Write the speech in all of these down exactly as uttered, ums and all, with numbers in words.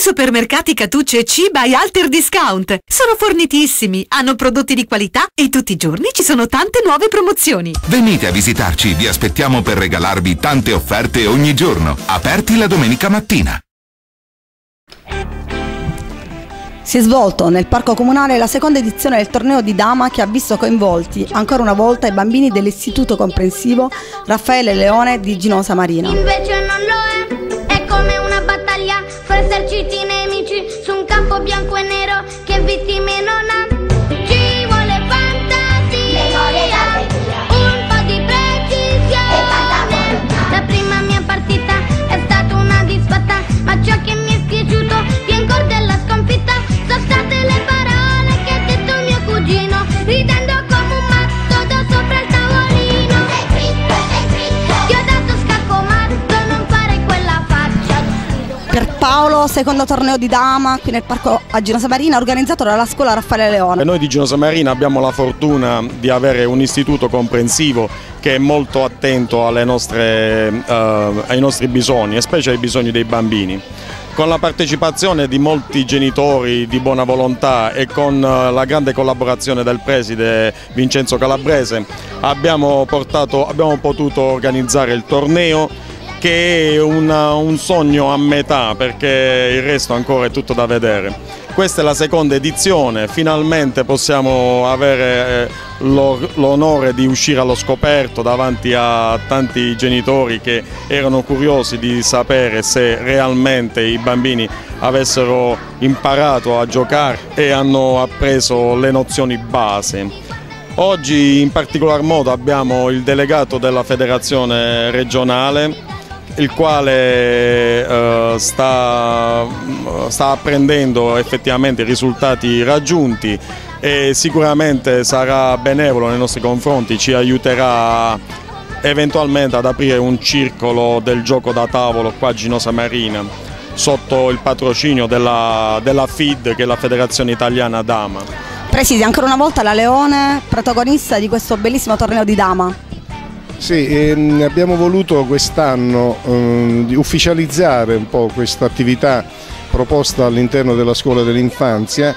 Supermercati Catucci e Ciba e Alter Discount. Sono fornitissimi, hanno prodotti di qualità e tutti i giorni ci sono tante nuove promozioni. Venite a visitarci, vi aspettiamo per regalarvi tante offerte ogni giorno. Aperti la domenica mattina. Si è svolto nel Parco Comunale la seconda edizione del torneo di Dama che ha visto coinvolti ancora una volta i bambini dell'Istituto Comprensivo Raffaele Leone di Ginosa Marina. Invece non lo è, è come una battaglia fra eserciti nemici su un campo bianco e nero che vittime non ha. Ci vuole fantasia, un po' di precisione. La prima mia partita è stata una disfatta, ma ciò che mi è piaciuto più ancora della sconfitta sono state le parole che ha detto mio cugino, ridendo come un matto da sopra il tavolino. Ti ho dato scacco matto, non fare quella faccia. Per Paolo, secondo torneo di Dama qui nel Parco a Ginosa Marina organizzato dalla scuola Raffaele Leone. E noi di Ginosa Marina abbiamo la fortuna di avere un istituto comprensivo che è molto attento alle nostre, uh, ai nostri bisogni, e specie ai bisogni dei bambini. Con la partecipazione di molti genitori di buona volontà e con la grande collaborazione del preside Vincenzo Calabrese abbiamo, portato, abbiamo potuto organizzare il torneo, che è una, un sogno a metà perché il resto ancora è tutto da vedere. Questa è la seconda edizione, finalmente possiamo avere l'onore di uscire allo scoperto davanti a tanti genitori che erano curiosi di sapere se realmente i bambini avessero imparato a giocare e hanno appreso le nozioni base. Oggi in particolar modo abbiamo il delegato della federazione regionale, il quale eh, sta, sta apprendendo effettivamente i risultati raggiunti e sicuramente sarà benevolo nei nostri confronti, ci aiuterà eventualmente ad aprire un circolo del gioco da tavolo qua a Ginosa Marina sotto il patrocinio della, della F I D, che è la Federazione Italiana Dama. Preside, ancora una volta la Leone protagonista di questo bellissimo torneo di Dama. Sì, ehm, abbiamo voluto quest'anno ehm, di ufficializzare un po' questa attività proposta all'interno della scuola dell'infanzia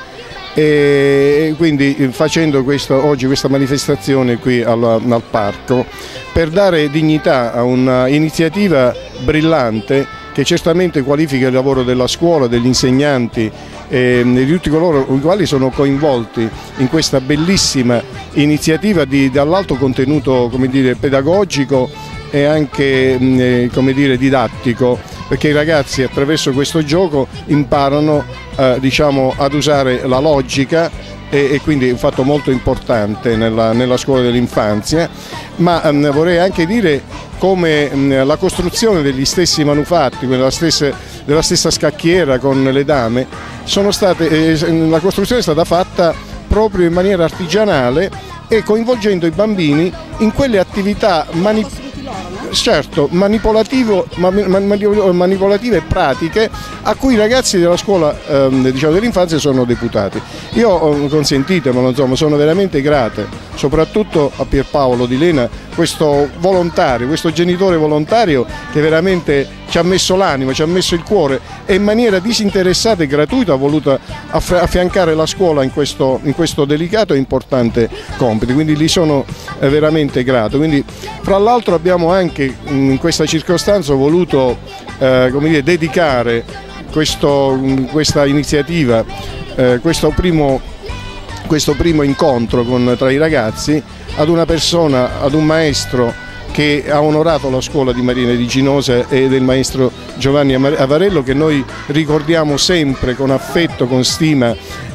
e quindi facendo questo, oggi questa manifestazione qui al, al parco per dare dignità a un'iniziativa brillante che certamente qualifica il lavoro della scuola, degli insegnanti e di tutti coloro i quali sono coinvolti in questa bellissima iniziativa di, dall'alto contenuto, come dire, pedagogico e anche eh, come dire, didattico, perché i ragazzi attraverso questo gioco imparano eh, diciamo, ad usare la logica e, e quindi è un fatto molto importante nella, nella scuola dell'infanzia, ma ehm, vorrei anche dire come ehm, la costruzione degli stessi manufatti, della stessa, della stessa scacchiera con le dame, sono state, eh, la costruzione è stata fatta proprio in maniera artigianale e coinvolgendo i bambini in quelle attività manipolative. Certo, manipolativo, manipolative e pratiche a cui i ragazzi della scuola ehm, diciamo, dell'infanzia sono deputati. Io, consentitemelo, insomma, sono veramente grate, soprattutto a Pierpaolo Di Lena, questo volontario, questo genitore volontario che veramente ci ha messo l'animo, ci ha messo il cuore e in maniera disinteressata e gratuita ha voluto affiancare la scuola in questo, in questo delicato e importante compito, quindi gli sono veramente grato. Quindi, fra l'altro abbiamo anche in questa circostanza voluto eh, come dire, dedicare questo, questa iniziativa, eh, questo, primo, questo primo incontro con, tra i ragazzi ad una persona, ad un maestro che ha onorato la scuola di Marina di Ginosa e del maestro Giovanni Avarello, che noi ricordiamo sempre con affetto, con stima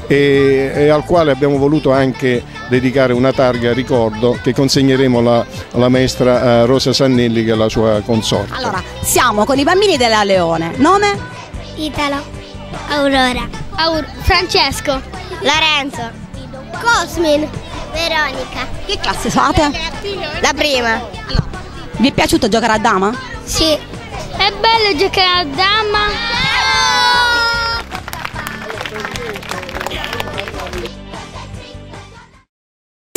e, e al quale abbiamo voluto anche dedicare una targa ricordo che consegneremo alla, alla maestra uh, Rosa Sannelli, che è la sua consorte. Allora, siamo con i bambini della Leone. Nome? Italo, Aurora, Aur Francesco, Lorenzo, Cosmin, Veronica. Che classe fate? La prima. Allora, vi è piaciuto giocare a dama? Sì. È bello giocare a dama.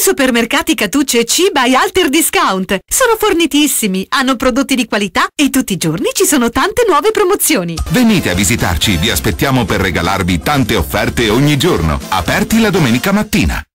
Supermercati Catucci e C by Alter Discount. Sono fornitissimi, hanno prodotti di qualità e tutti i giorni ci sono tante nuove promozioni. Venite a visitarci, vi aspettiamo per regalarvi tante offerte ogni giorno. Aperti la domenica mattina.